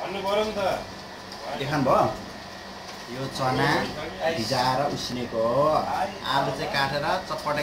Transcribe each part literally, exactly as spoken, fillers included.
देखाउनु भयो यो चना भिजाएर उसिनेको हो आलु चाहिँ काटेर चटपटे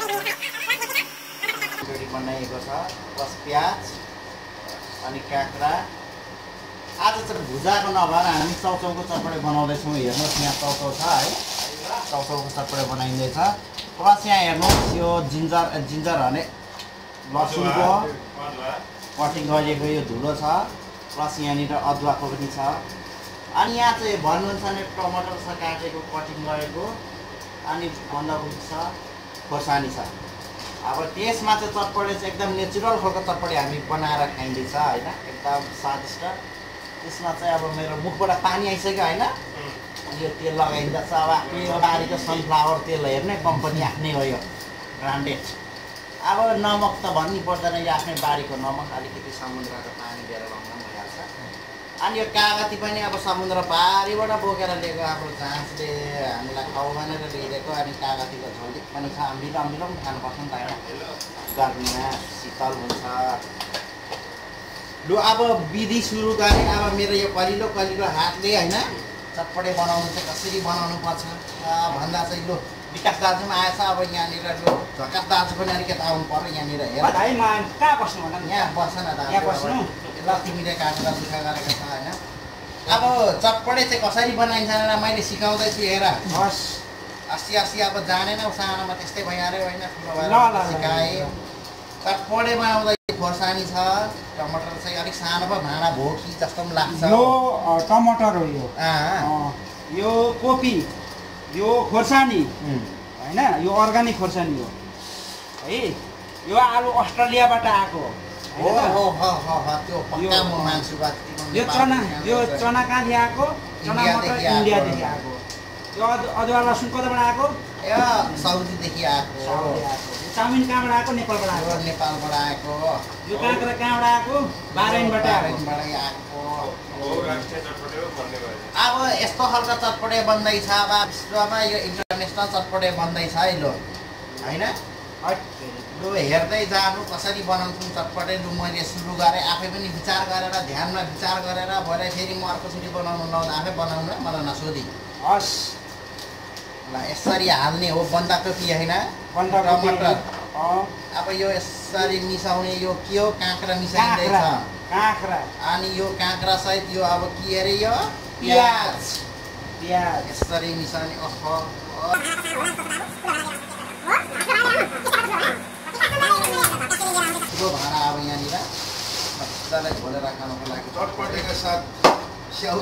बनाइएको छ प्लस प्याज अनि काँक्रा आज चाहिँ भुजाको नभएर हामी चौचौको चटपटे बनाउँदैछौँ हेर्नुहोस् यहाँ चौचौ छ है चौचौको चटपटे बनाइँदैछ प्लस यहाँ हेर्नुहोस् यो जिन्जर जिन्जर भने लसुनको कटिङ गरिएको यो धुलो छ प्लस यहाँनिर अदुवाको पनि छ अनि यहाँ चाहिँ भन्नुहुन्छ भने टमाटर छ काटेको कटिङ गरेको अनि बन्दाकोपी छ खोर्सानी छ अब त्यसमा चाहिँ चटपटे चाहिँ एकदम नेचुरल खालको चटपटे हामी बनाएर खाइँदैछ होइन एकदम स्वादिष्ट त्यसमा चाहिँ अब मेरो मुखबाट पानी आइसक्यो होइन यो तेल लगाइँदैछ अब आफ्नो बारीको सनफ्लावर तेल हेर्ने कम्पनी आफ्नै हो यो ब्रान्डेड अब नमक त भन्नु पर्दैन यो आफ्नै बारीको नमक अलिकति समुद्रको पानी दिएर लगाउन भइहाल्छ अनि यो कागती पनि अब समुद्र पारीबाट बोकेर ल्याएको अब जाँचले हामीलाई खाऊ भनेर ल्याइदिएको अनि कागतीको झोल पनि छ अम्बिलो अम्बिलो पनि खानुपर्छ नि त होइन गर्मीमा शीतल हुन्छ लु अब विधि सुरु गरेँ अब मेरो यो कलिलो कलिलो हातले होइन चटपटे बनाउनु चाहिँ कसरी बनाउनु पर्छ भन्दा चाहिँ लु विकास दाजु पनि आएछ अब यहाँनिर लु झकास दाजु पनि अलिकति आउनु पर्यो यहाँनिर हेर कहाँ बस्नु भन्दा यहाँ बस्छ न दाजु बस्नु ल तिमीले काटेर दुःख गरेको छ होइन अब चटपटे चाहिँ कसरी बनाइन्छ भनेर मैले सिकाउँदैछु हेर हस् अस्ति अस्ति अब जानेनौ सानोमा त्यस्तै भइहाल्यो होइन ठुलो भएर सिकाएँ चटपटे बनाउँदै खोर्सानी छ टमाटर चाहिँ अलिक सानो पो भाँडा भोकी जस्तो पनि लाग्छ यो टमाटर हो यो यो कोपी यो खोर्सानी होइन यो अर्ग्यानिक खोर्सानी हो है यो आलु अस्ट्रेलियाबाट आएको हो त्यो पक्का म मान्छु बात यो चना यो चना कहाँदेखि आएको चना मटर इन्डियादेखि आएको यो अदुवा लसुन कताबाट आएको ए साउदीदेखि आएको चाउमिन कहाँबाट आएको नेपालबाट आएको नेपालबाट आएको यो काँक्रा कहाँबाट आएको बाह्रैनबाट आएको अब यस्तो खालको चटपटे बन्दैछ अब विश्वमा यो इन्टरनेसनल चटपटे बन्दैछ है लो होइन लु हेर्दै जानु कसरी बनाउँछौँ चटपटे लु मैले सुरु गरेँ आफै पनि विचार गरेर ध्यानमा विचार गरेर भरे फेरि म अर्कोचोटि बनाउनु लाउँदा आफै बनाउनु मलाई नसोधी हस् ल यसरी हाल्ने हो बन्दाकोपी होइन टमाटर अब यो यसरी मिसाउने यो के हो काँक्रा मिसाइँदैछ काँक्रा अनि यो काँक्रा सहित यो अब के अरे यो प्याज प्याज यसरी मिसाउने ओहो ठुलो भाँडा अब यहाँनिर मजालाई घोलेर खानुको लागि चटपटेको साथ स्याउ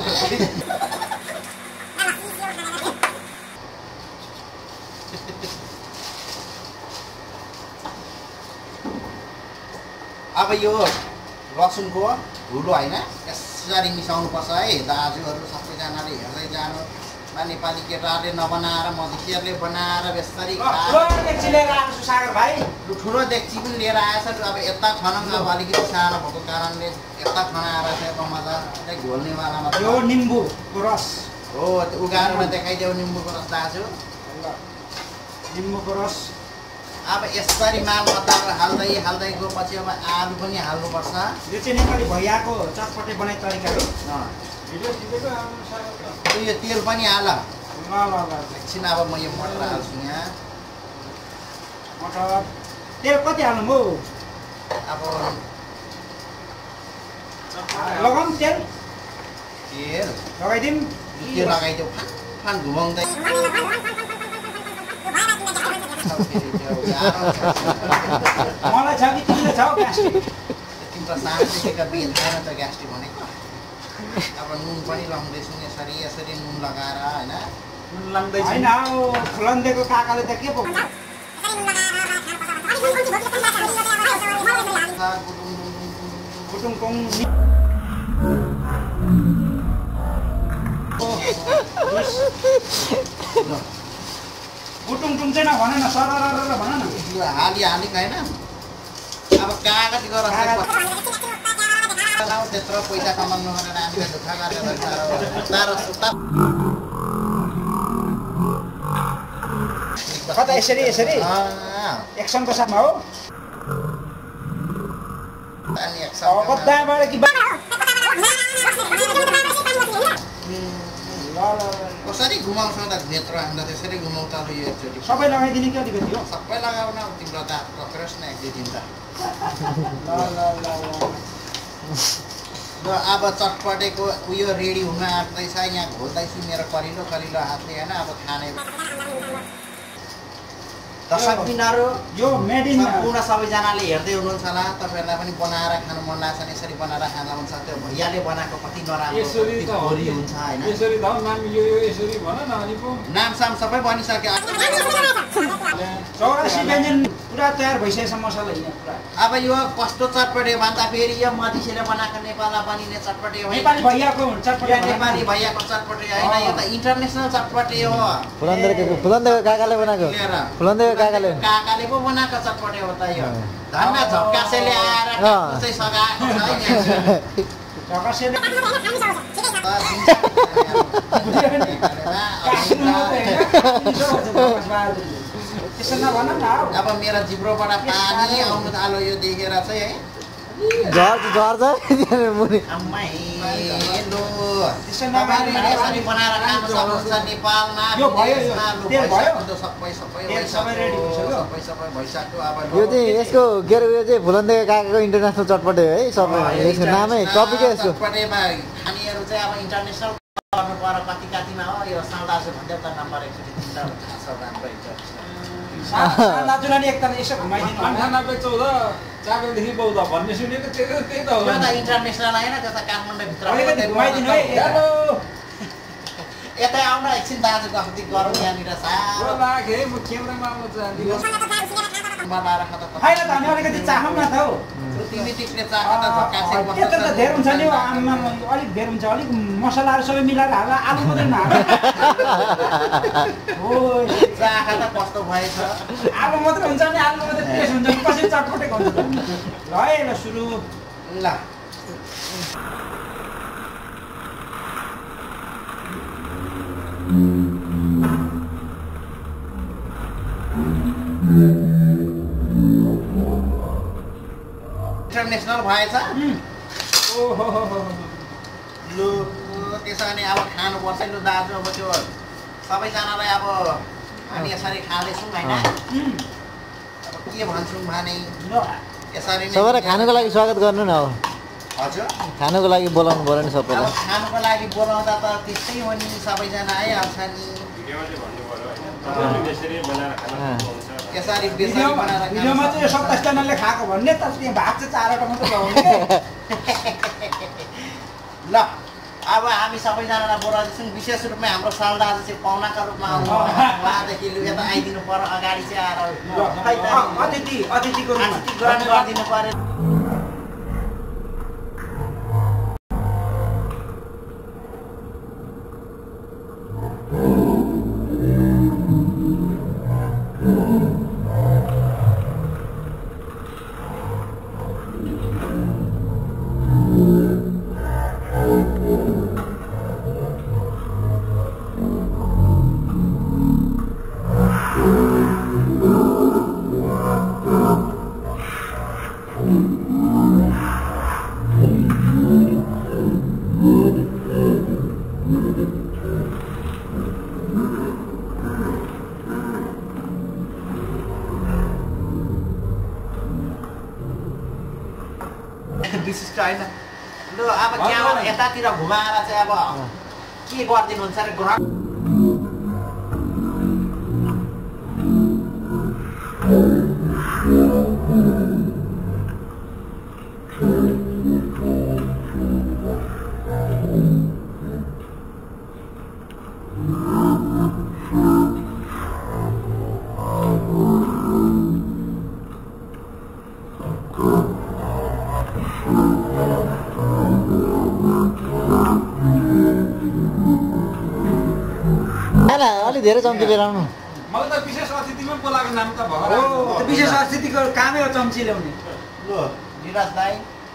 अब यो लसुनको धुलो होइन यसरी मिसाउनुपर्छ है दाजुहरू सबैजनाले हेर्दै जानु नेपाली केटाहरूले नबनाएर मधेसीहरूले बनाएर यसरी ठुलो डेक्ची पनि लिएर आएछ अब यता खनाउँ अब अलिकति सानो भएको कारणले यता खनाएर चाहिँ अब मजाले घोल्नेवालामा यो निम्बुको रस हो उगारमा देखाइदेऊ निम्बुको रस दाजु निम्बुको रस अब यसरी माल मसाला हाल्दै हाल्दै गएपछि अब आलु पनि हाल्नुपर्छ यो चाहिँ नेपाली भैयाको चटपटे बनाइ तरिका हो यो तेल पनि हाल ल ल ल एकछिन अब म यो मटर हाल्छु यहाँ मटर तेल कति हाल्नु हो अब लगाउँ तेल तेल लगाइदिउँ तेल लगाइदेऊ फान फान घुमाउँदै मलाई छ कि तिमीलाई छ ग्यास्ट्रिक तिम्रो सानोदेखिका बिहेन छैन त ग्यास्ट्रिक भनेको अब नुन पनि लगाउँदैछु यसरी यसरी नुन लगाएर होइन नुन लगाउँदैछु होइन हो फुलन्देको काकाले त के पो गुटुङकुङ गुटुङटुङ चाहिँ नभन न सरर भन न हाली हाली होइन अब कागज गरेर त्यत्रो पैसा कमाउनु भनेर हामीले दुःख गरेर कता यसरी यसरी एक्सनको साथमा हो अनि कताबाट कि घुमाउँछौ त नेत्र हान्दा त्यसरी घुमाउँछ अब यो एकचोटि सबै लगाइदिने कि अलिकति हो सबै लगाउन तिम्रो त पक्रेस् न एक दुई दिन त ल ल ल ल अब चटपटेको उयो रेडी हुन आँट्दैछ यहाँ घोल्दैछु मेरो कलिलो कलिलो हातले होइन अब खाने दर्शक बिन्दुहरू यो मेड इन सम्पूर्ण सबैजनाले हेर्दै हुनुहुन्छ होला तपाईँहरूलाई पनि बनाएर खानु मन लाग्छ भने यसरी बनाएर खान मन सक्छ त्यो भैयाले बनाएको कति नराम्रो कति खोरी हुन्छ होइन यसरी त नाम यो यो यसरी भन न अनि पो नामसाम सबै बनिसक्यो चौरासी व्यञ्जन पुरा तयार भइसकेछ मसला यहाँ पुरा अब यो कस्तो चटपटे भन्दा फेरि यो मधेसीले बनाएको नेपालमा बनिने चटपटे हो नेपाली भैयाको चटपटे नेपाली भैयाको चटपटे होइन यो त इन्टरनेसनल चटपटे हो फुलन्दको फुलन्दको काकाले बनाएको फुलन्दको काकाले काकाले पो बनाएको चटपटे हो त यो धन्न झक्कासेले आएर चाहिँ सघाएको छ अब मेरो जिब्रोबाट पानी आउनु थाल्यो यो देखेर चाहिँ है झर्छ झर्छ मुनि यसरी बनाएर खानु सक्नुहुन्छ नेपालमा सबै सबै सबै सबै भइसक्यो अब यो चाहिँ यसको के अरे उयो चाहिँ फुलन्दको काकाको इन्टरनेसनल चटपटे है सबै यसको नामै टपिकै यसको चटपटेमा खानेहरू चाहिँ अब इन्टरनेसनल गर्नु पर्यो कति कतिमा हो यो सालदाजु भन्दै त नम्बर एकचोटि तिनवटा छ राम्रो दाजुलाई एकताल यसो घुमाइदिनु अन्ठानब्बे चौध चाबेलदेखि बौद्ध भन्ने सुनेको त्यही त्यही त हो यो त इन्टरनेसनल होइन त्यो त काठमाडौँभित्र अलिकति घुमाइदिनु है यतै आउन एकछिन दाजु कति गरौँ यहाँनिर साह्रो लाग्यो है म क्यामेरामा आउन चाहन्छु बनाएर खाँदा होइन त हामी अलिकति चाहौँ न त हौ तिमी टिक्ने चाहना त झक्कासे त्यत्रो त धेरै हुन्छ नि आमा अलिक धेरै हुन्छ अलिक मसलाहरू सबै मिलाएर हाल आलु मात्रै नहाल हो चाखा त कस्तो भएछ आलु मात्रै हुन्छ नि आलु मात्रै टेस्ट हुन्छ कसरी चटपटेको हुन्छ ल है ल सुरु ल इन्टरनेसनल भएछ ओहो लु त्यसो भने अब खानुपर्छ लु दाजु अब त्यो सबैजनालाई अब हामी यसरी खाँदैछौँ होइन अब के भन्छौँ भने यसरी नै सबैलाई खानुको लागि स्वागत गर्नु न हो हजुर खानुको लागि बोलाउनु पर्यो नि अब सबैलाई खानुको लागि बोलाउँदा त त्यस्तै हो नि सबैजना आइहाल्छ नि यसरी बेसरी बनाएर भिडियोमा चाहिँ सत्ताइस जनाले खाएको भन्ने त त्यहाँ भात चाहिँ चारवटा मात्रै लगाउने ल अब हामी सबैजनालाई बोलाउँदैछौँ विशेष रूपमा हाम्रो सालदाजु चाहिँ पाहुनाका रूपमा आउनु उहाँदेखि लु यता आइदिनु पर्यो अगाडि चाहिँ आएर अतिथि अतिथिको रूपमा ग्रहण गरिदिनु पर्यो विशिष्ट होइन लु अब क्यामेरा यतातिर घुमाएर चाहिँ अब के गरिदिनुहुन्छ अरे ग्रहण अलि धेरै चम्ची लिएर आउनु मलाई त विशेष अतिथिमा बोलाएको नाम त हो भयो विशेष अतिथिको कामै हो चम्ची ल्याउने लु निराज दाई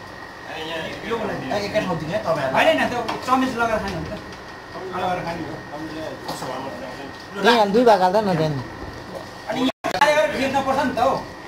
एकै ठाउँ दिने तपाईँहरू होइन न त्यो चम्च लगाएर खाने हुन्छ लगाएर खाने हो त्यही हाल दुई भाग हाल्दा न त्यहाँ अनि यहाँ आएर खिच्न पर्छ नि त हौ